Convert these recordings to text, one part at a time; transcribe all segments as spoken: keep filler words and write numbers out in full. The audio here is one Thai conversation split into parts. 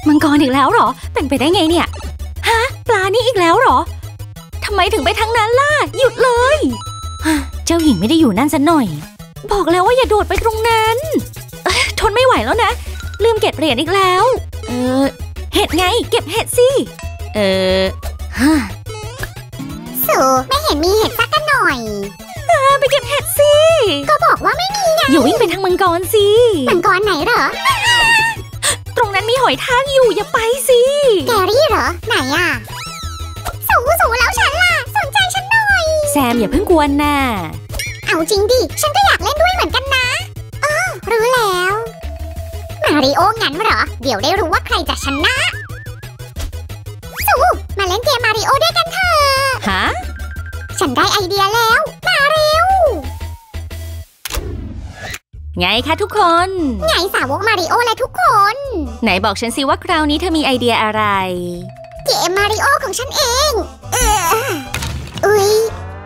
มังกรอีกแล้วเหรอเป็นไปได้ไงเนี่ยฮะปลานี่อีกแล้วเหรอทำไมถึงไปทางนั้นล่ะหยุดเลยเจ้าหญิงไม่ได้อยู่นั่นซะหน่อยบอกแล้วว่าอย่าโดดไปตรงนั้นทนไม่ไหวแล้วนะลืมเก็บเหรียญอีกแล้วเออเห็ดไงเก็บเห็ดสิเออฮะสูไม่เห็นมีเห็ดสักหน่อยไปเก็บเห็ดสิก็บอกว่าไม่มีไงอย่าวิ่งไปทางมังกรสิมังกรไหนเหรอตรงนั้นมีหอยทากอยู่อย่าไปสิแกรี่เหรอไหนอ่ะสูสูแล้วฉันล่ะสนใจฉันหน่อยแซมอย่าเพิ่งกวนน่ะเอาจริงดิฉันก็อยากเล่นด้วยเหมือนกันนะเออรู้แล้วมาริโองั้นเหรอเดี๋ยวได้รู้ว่าใครจะชนะสูมาเล่นเกมมาริโอด้วยกันเถอะฮะฉันได้ไอเดียแล้วมาเร็วไงคะทุกคนไงสาวกมาริโอและทุกคนไหนบอกฉันสิว่าคราวนี้เธอมีไอเดียอะไรเกมมาริโอของฉันเองเอออุ๊ย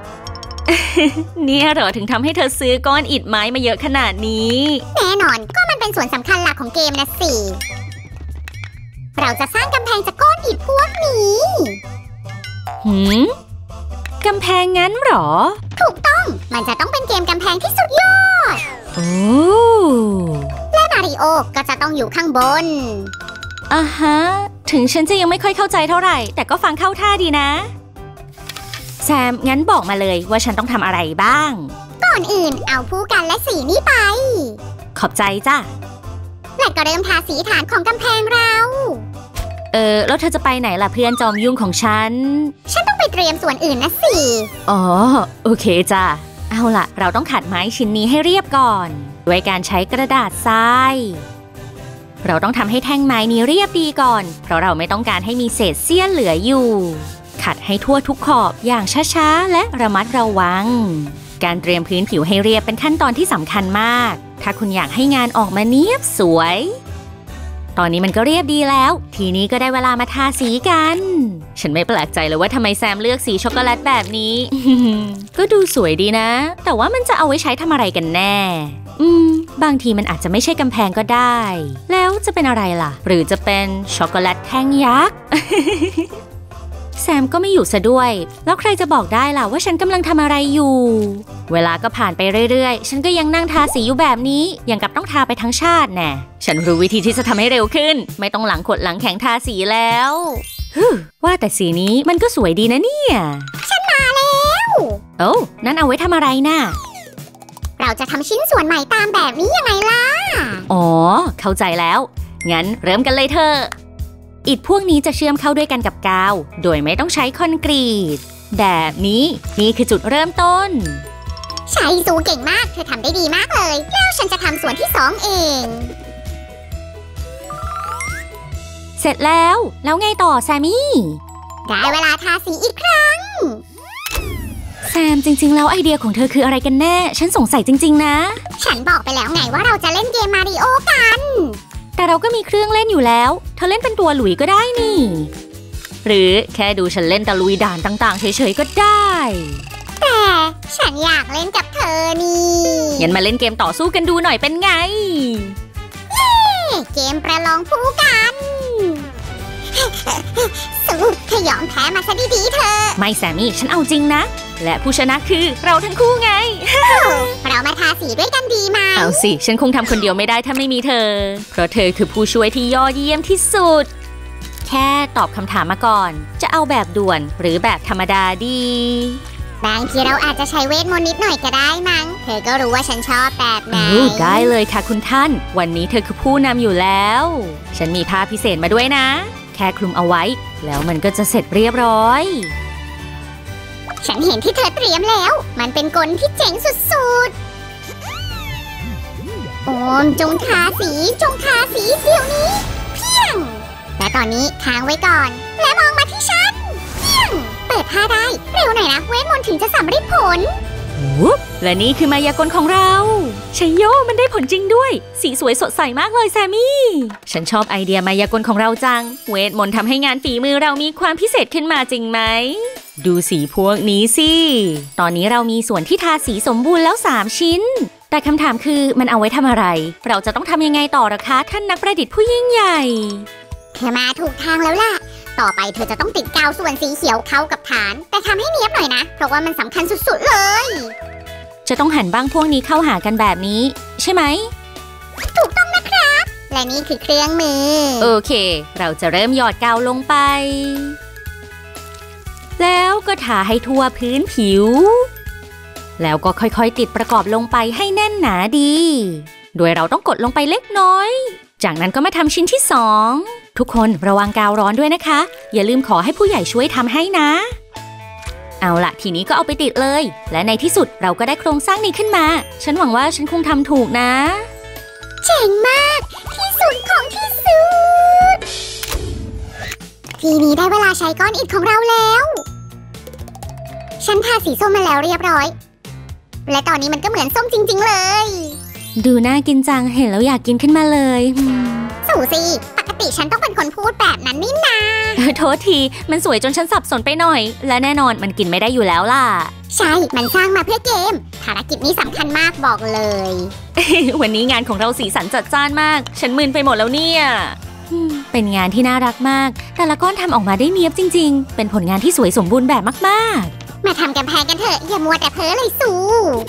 เนี่ยเหรอถึงทำให้เธอซื้อก้อนอิฐไม้มาเยอะขนาดนี้แน่นอนก็มันเป็นส่วนสำคัญหลักของเกมนะสิเราจะสร้างกำแพงจากก้อนอิฐพวกนี้หืมกำแพงงั้นเหรอถูกต้องมันจะต้องเป็นเกมกำแพงที่สุดยอดโอ้และมาริโอก็จะต้องอยู่ข้างบนอ่ะฮะถึงฉันจะยังไม่ค่อยเข้าใจเท่าไหร่แต่ก็ฟังเข้าท่าดีนะแซมงั้นบอกมาเลยว่าฉันต้องทำอะไรบ้างก่อนอื่นเอาผู้กันและสีนี้ไปขอบใจจ้ะและก็เริ่มทาสีฐานของกำแพงเราเออแล้วเธอจะไปไหนล่ะเพื่อนจอมยุ่งของฉันฉันต้องไปเตรียมส่วนอื่นนะสิอ๋อโอเคจ้ะเอาล่ะเราต้องขัดไม้ชิ้นนี้ให้เรียบก่อนด้วยการใช้กระดาษทรายเราต้องทำให้แท่งไม้นี้เรียบดีก่อนเพราะเราไม่ต้องการให้มีเศษเสี้ยนเหลืออยู่ขัดให้ทั่วทุกขอบอย่างช้าๆและระมัดระวังการเตรียมพื้นผิวให้เรียบเป็นขั้นตอนที่สำคัญมากถ้าคุณอยากให้งานออกมาเนียบสวยตอนนี้มันก็เรียบดีแล้วทีนี้ก็ได้เวลามาทาสีกันฉันไม่แปลกใจเลยว่าทำไมแซมเลือกสีช็อกโกแลตแบบนี้ ก็ดูสวยดีนะแต่ว่ามันจะเอาไว้ใช้ทำอะไรกันแน่อืมบางทีมันอาจจะไม่ใช่กำแพงก็ได้แล้วจะเป็นอะไรล่ะหรือจะเป็นช็อกโกแลตแท่งยักษ์ แซมก็ไม่อยู่ซะด้วยแล้วใครจะบอกได้ล่ะว่าฉันกำลังทำอะไรอยู่เวลาก็ผ่านไปเรื่อยๆฉันก็ยังนั่งทาสีอยู่แบบนี้อย่างกับต้องทาไปทั้งชาติแน่ฉันรู้วิธีที่จะทำให้เร็วขึ้นไม่ต้องหลังขดหลังแข็งทาสีแล้วว่าแต่สีนี้มันก็สวยดีนะเนี่ยฉันมาแล้วโอ้นั่นเอาไว้ทำอะไรน่ะเราจะทำชิ้นส่วนใหม่ตามแบบนี้ยังไงล่ะอ๋อเข้าใจแล้วงั้นเริ่มกันเลยเถอะอิฐพวกนี้จะเชื่อมเข้าด้วยกันกับกาวโดยไม่ต้องใช้คอนกรีตแบบนี้นี่คือจุดเริ่มต้นใช่สูเก่งมากเธอทำได้ดีมากเลยแล้วฉันจะทำส่วนที่สองเองเสร็จแล้วแล้วไงต่อแซมมี่ได้เวลาทาสีอีกครั้งแซมจริงๆแล้วไอเดียของเธอคืออะไรกันแน่ฉันสงสัยจริงๆนะฉันบอกไปแล้วไงว่าเราจะเล่นเกมมาริโอกันแต่เราก็มีเครื่องเล่นอยู่แล้วเธอเล่นเป็นตัวหลุยก็ได้นี่หรือแค่ดูฉันเล่นตะลุยด่านต่างๆเฉยๆก็ได้แต่ฉันอยากเล่นกับเธอนี่งั้นมาเล่นเกมต่อสู้กันดูหน่อยเป็นไงเย้เกมประลองผู้กันสู้เธอยอมแพ้มาซะดีๆเธอไม่แซมมี่ฉันเอาจริงนะและผู้ชนะคือเราทั้งคู่ไงเรามาทาสีด้วยกันดีไหมเอาสิฉันคงทำคนเดียวไม่ได้ถ้าไม่มีเธอเพราะเธอคือผู้ช่วยที่ยอดเยี่ยมที่สุดแค่ตอบคำถามมาก่อนจะเอาแบบด่วนหรือแบบธรรมดาดีบางทีเราอาจจะใช้เวทมนต์นิดหน่อยก็ได้มั้งเธอก็รู้ว่าฉันชอบแบบไหนได้เลยค่ะคุณท่านวันนี้เธอคือผู้นำอยู่แล้วฉันมีผ้าพิเศษมาด้วยนะแค่คลุมเอาไว้แล้วมันก็จะเสร็จเรียบร้อยฉันเห็นที่เธอเตรียมแล้วมันเป็นกลที่เจ๋งสุดๆโอมจงทาสีจงทาสีเดี๋ยวนี้เพียงและตอนนี้ค้างไว้ก่อนและมองมาที่ฉันเพียงเปิดผ้าได้เร็วหน่อยนะเวทมนต์ถึงจะสำเร็จผลและนี่คือมายากลของเราชัยโยมันได้ผลจริงด้วยสีสวยสดใสมากเลยแซมมี่ฉันชอบไอเดียมายากลของเราจังเวทมนต์ทำให้งานฝีมือเรามีความพิเศษขึ้นมาจริงไหมดูสีพวกนี้สิตอนนี้เรามีส่วนที่ทาสีสมบูรณ์แล้วสามชิ้นแต่คำถามคือมันเอาไว้ทำอะไรเราจะต้องทำยังไงต่อล่ะคะท่านนักประดิษฐ์ผู้ยิ่งใหญ่เธอมาถูกทางแล้วล่ะต่อไปเธอจะต้องติดกาวส่วนสีเขียวเข้ากับฐานแต่ทำให้เนียบหน่อยนะเพราะว่ามันสำคัญสุดๆเลยจะต้องหันบ้างพวกนี้เข้าหากันแบบนี้ใช่ไหมถูกต้องนะครับและนี่คือเครื่องมือโอเคเราจะเริ่มหยอดกาวลงไปแล้วก็ทาให้ทั่วพื้นผิวแล้วก็ค่อยๆติดประกอบลงไปให้แน่นหนาดีโดยเราต้องกดลงไปเล็กน้อยจากนั้นก็มาทำชิ้นที่สองทุกคนระวังกาวร้อนด้วยนะคะอย่าลืมขอให้ผู้ใหญ่ช่วยทำให้นะเอาล่ะทีนี้ก็เอาไปติดเลยและในที่สุดเราก็ได้โครงสร้างนี้ขึ้นมาฉันหวังว่าฉันคงทำถูกนะเจ๋งมากที่สุดของที่สุดทีนี้ได้เวลาใช้ก้อนอิฐของเราแล้วฉันทาสีส้มมาแล้วเรียบร้อยและตอนนี้มันก็เหมือนส้มจริงๆเลยดูน่ากินจังเห็นแล้วอยากกินขึ้นมาเลยสูสิปกติฉันต้องเป็นคนพูดแบบนั้นนี่นาโทษทีมันสวยจนฉันสับสนไปหน่อยและแน่นอนมันกินไม่ได้อยู่แล้วล่ะใช่มันสร้างมาเพื่อเกมภารกิจนี้สำคัญมากบอกเลยวันนี้งานของเราสีสันจัดจ้านมากฉันมึนไปหมดแล้วเนี่ยเป็นงานที่น่ารักมากแต่ละก้อนทำออกมาได้เนียบจริงๆเป็นผลงานที่สวยสมบูรณ์แบบมากๆมาทำกำแพงกันเถอะอย่ามัวแต่เพ้อเลยสู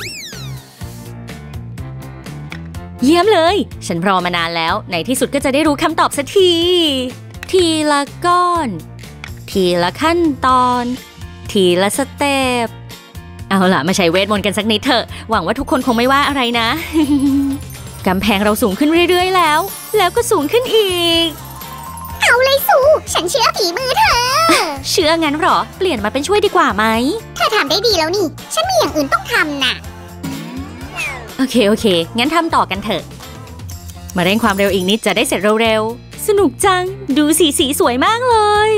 เยี่ยมเลยฉันรอมานานแล้วในที่สุดก็จะได้รู้คำตอบสักทีทีละก้อนทีละขั้นตอนทีละสเต็ปเอาล่ะมาใช้เวทมนต์กันสักนิดเถอะหวังว่าทุกคนคงไม่ว่าอะไรนะ กำแพงเราสูงขึ้นเรื่อยๆแล้วแล้วก็สูงขึ้นอีกเอาเลยสูฉันเชื่อฝีมือเธอเชื่องั้นหรอเปลี่ยนมาเป็นช่วยดีกว่าไหมเธอทำได้ดีแล้วนี่ฉันมีอย่างอื่นต้องทำน่ะโอเคโอเคงั้นทำต่อกันเถอะมาเร่งความเร็วอีกนิดจะได้เสร็จเร็วๆสนุกจังดูสีสีสวยมากเลย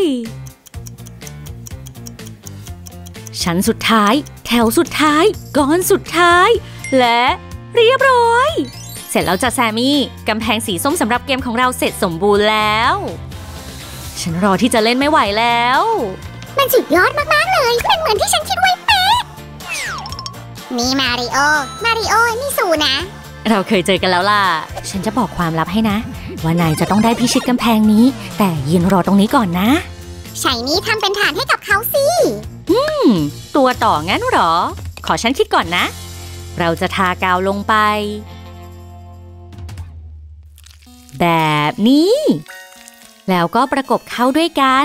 ชั้นสุดท้ายแถวสุดท้ายก้อนสุดท้ายและเรียบร้อยเสร็จแล้วจ้ะแซมมี่กำแพงสีส้มสำหรับเกมของเราเสร็จสมบูรณ์แล้วฉันรอที่จะเล่นไม่ไหวแล้วมันสุดยอดมากๆเลยเป็นเหมือนที่ฉันคิดไว้เป๊ะนี่มาริโอมาริโอนี่สูนะเราเคยเจอกันแล้วล่ะฉันจะบอกความลับให้นะว่านายจะต้องได้พิชิตกำแพงนี้แต่ยืนรอตรงนี้ก่อนนะใช่นี่ทำเป็นฐานให้กับเขาสิอืมตัวต่องั้นหรอขอฉันคิดก่อนนะเราจะทากาวลงไปแบบนี้แล้วก็ประกบเข้าด้วยกัน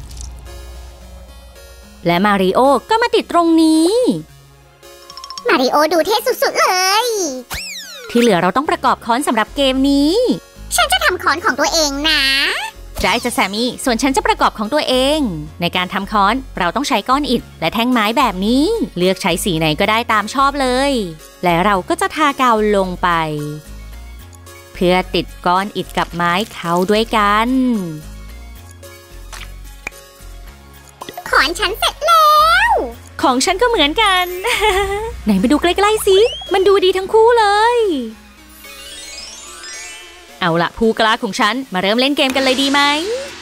และมาริโอก็มาติดตรงนี้มาริโอดูเท่สุดๆเลยที่เหลือเราต้องประกอบค้อนสำหรับเกมนี้ฉันจะทำค้อนของตัวเองนะได้จะแซมมี่ส่วนฉันจะประกอบของตัวเองในการทำค้อนเราต้องใช้ก้อนอิฐและแท่งไม้แบบนี้เลือกใช้สีไหนก็ได้ตามชอบเลยและเราก็จะทากาวลงไปเพื่อติดก้อนอิฐกับไม้เข้าด้วยกันค้อนฉันเสร็จแล้วของฉันก็เหมือนกัน ไหนมาดูใกล้ๆสิมันดูดีทั้งคู่เลยเอาล่ะผู้กล้าของฉันมาเริ่มเล่นเกมกันเลยดีไหม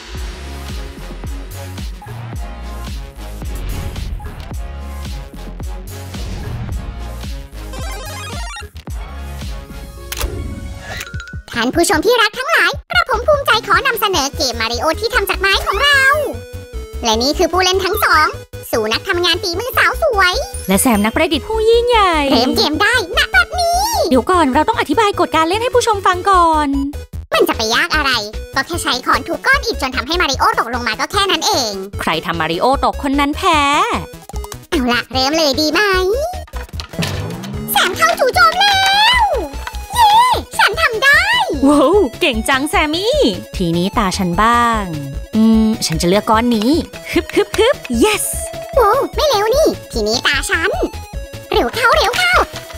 ท่านผู้ชมที่รักทั้งหลายกระผมภูมิใจขอนำเสนอเกมมาริโอที่ทำจากไม้ของเราและนี่คือผู้เล่นทั้งสองสู่นักทำงานฝีมือสาวสวยและแซมนักประดิษฐ์ผู้ยิ่งใหญ่เริ่มเกมได้ณบัดนี้เดี๋ยวก่อนเราต้องอธิบายกฎการเล่นให้ผู้ชมฟังก่อนมันจะไปยากอะไรก็แค่ใช้ขอนทุบก้อนอิฐจนทำให้มาริโอตกลงมาก็แค่นั้นเองใครทำมาริโอตกคนนั้นแพ้เอาล่ะเริ่มเลยดีไหมแซมเข้าจู่โจมแล้วเย้ฉันทำได้ว้าวเก่งจังแซมมี่ทีนี้ตาฉันบ้างอืมฉันจะเลือกก้อนนี้ฮึบฮึบฮึบ yes โว้ไม่เร็วนี่ทีนี้ตาฉันเร็วเข้าเร็วเข้า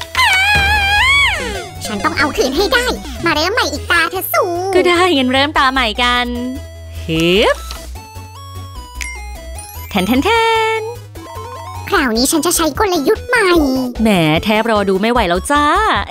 ฉันต้องเอาคืนให้ได้มาเริ่มใหม่อีกตาเธอสู้ก็ได้งั้นเริ่มตาใหม่กันฮึบแทนแทนแทนคราวนี้ฉันจะใช้กลยุทธ์ใหม่แหมแทบรอดูไม่ไหวแล้วจ้า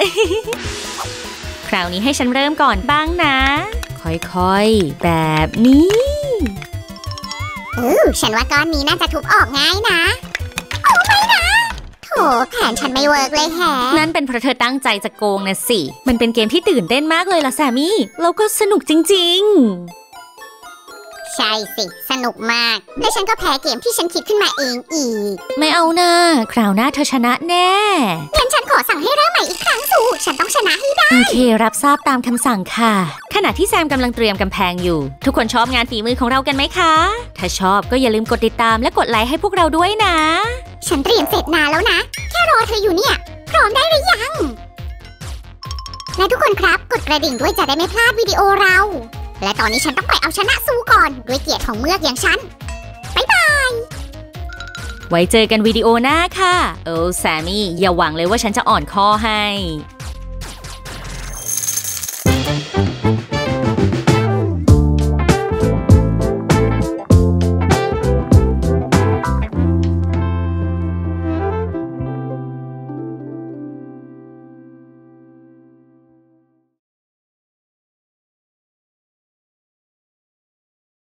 คราวนี้ให้ฉันเริ่มก่อนบ้างนะค่อยๆแบบนี้เออฉันว่าก้อนนี้น่าจะทุบออกง่ายนะโอ้ไม่นะโถแผนฉันไม่เวิร์กเลยแฮะนั่นเป็นเพราะเธอตั้งใจจะโกงนะสิมันเป็นเกมที่ตื่นเต้นมากเลยล่ะแซมมี่แล้วก็สนุกจริงใช่สิสนุกมากและฉันก็แพ้เกมที่ฉันคิดขึ้นมาเองอีกไม่เอานะคราวหน้าเธอชนะแน่งั้นฉันขอสั่งให้เริ่มใหม่อีกครั้งสู่ฉันต้องชนะให้ได้โอเครับทราบตามคำสั่งค่ะขณะที่แซมกำลังเตรียมกำแพงอยู่ทุกคนชอบงานฝีมือของเรากันไหมคะถ้าชอบก็อย่าลืมกดติดตามและกดไลค์ให้พวกเราด้วยนะฉันเตรียมเสร็จนานแล้วนะแค่รอเธออยู่เนี่ยพร้อมได้หรือยังและทุกคนครับกดกระดิ่งด้วยจะได้ไม่พลาดวิดีโอเราและตอนนี้ฉันต้องไปเอาชนะซูก่อนด้วยเกียรติของเมือกอย่างฉันบ๊ายบายไว้เจอกันวิดีโอหน้าค่ะโอ้แซมมี่อย่าหวังเลยว่าฉันจะอ่อนข้อให้